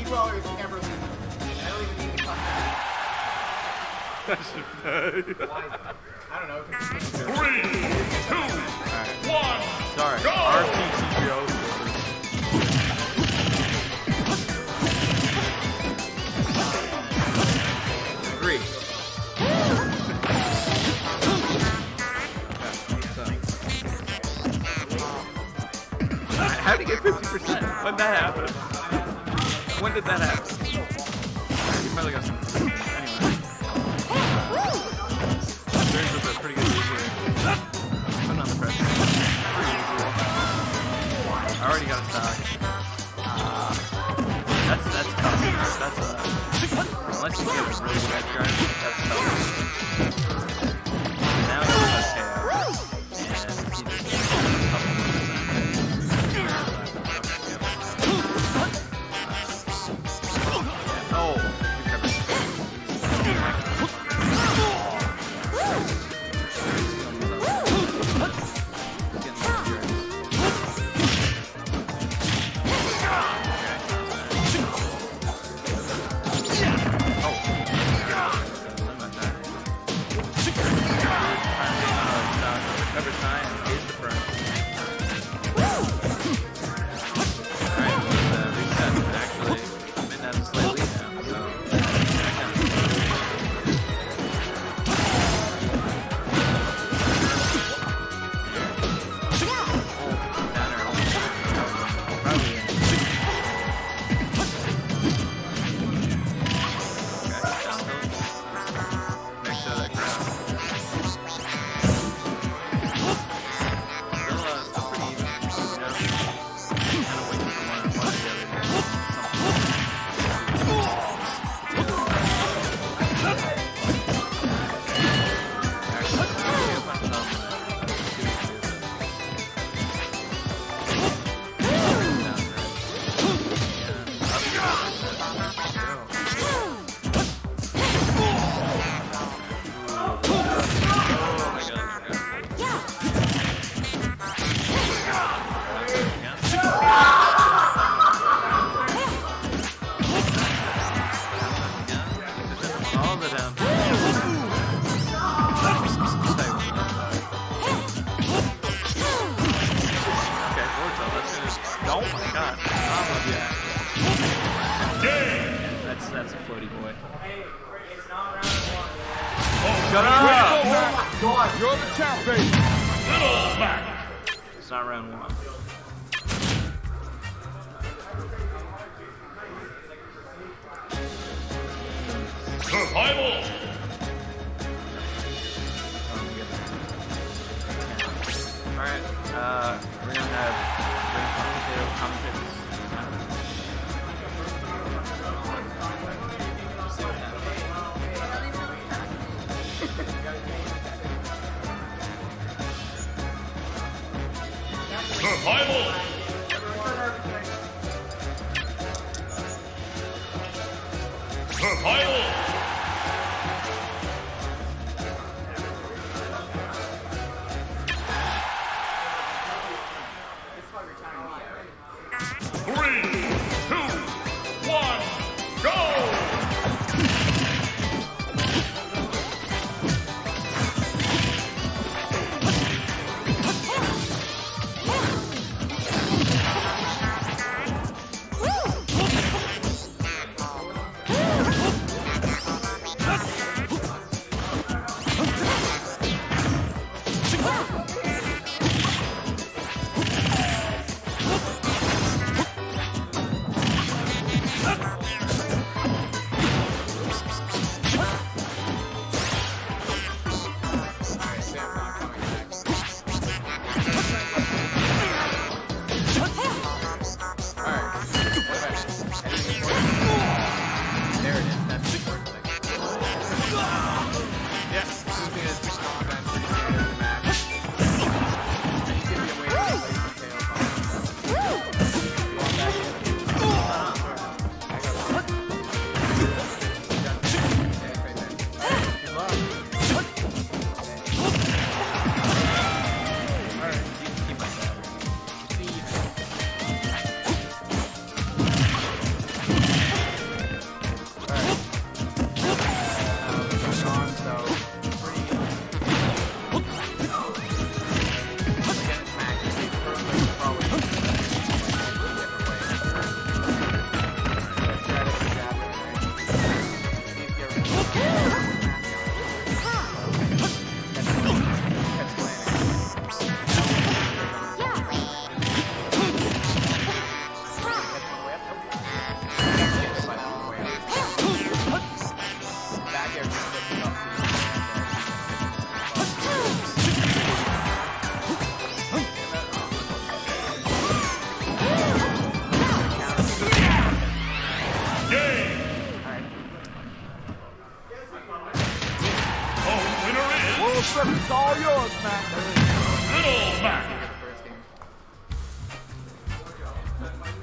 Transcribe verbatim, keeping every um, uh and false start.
dwellers ever leave. I don't even need to talk about it. I don't know. Three, two, one, Sorry. go! R P G O. Agree. How did he get fifty percent? When did that happen? When did that happen? You probably got some. Anyway. There's a pretty good lead here. Putting on the pressure. I already got a stock. Uh, that's that's tough. That's uh, unless you get a really good edge guard, that's tough. Now he's got K O. And he just gets a couple more percent. Oh, Cover time and is the burn. Alright, let's uh, reset. Actually, I'm in at a slight lead now, so downer almost probably in. Okay, down tilt. Make sure that ground. Oh my god. Yeah. That's that's a floaty boy. Shut up! Oh my god! You're the champ, baby. Little back. It's not round one. Survival. Alright, uh, we're gonna have potato commentators. Survival. Survival. Three,